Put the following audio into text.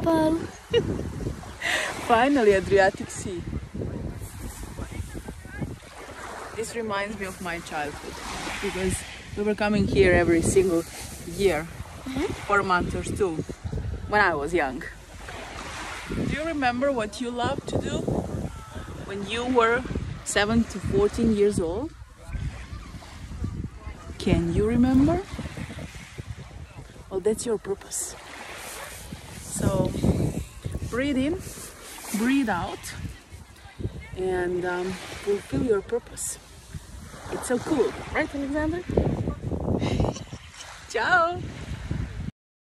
beautiful. Finally, Adriatic Sea. This reminds me of my childhood because we were coming here every single year for a month or two when I was young. Do you remember what you loved to do when you were 7 to 14 years old? Can you remember? Well, that's your purpose. So breathe in, breathe out, and fulfill your purpose. It's so cool, right, Alexander? Ciao!